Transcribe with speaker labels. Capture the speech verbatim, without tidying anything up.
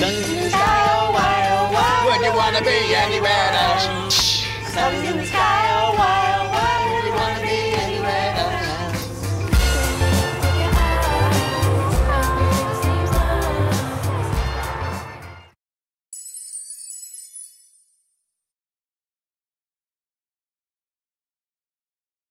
Speaker 1: in the sky, oh why, oh why.
Speaker 2: Would you wanna be anywhere else?
Speaker 1: Sun in the sky.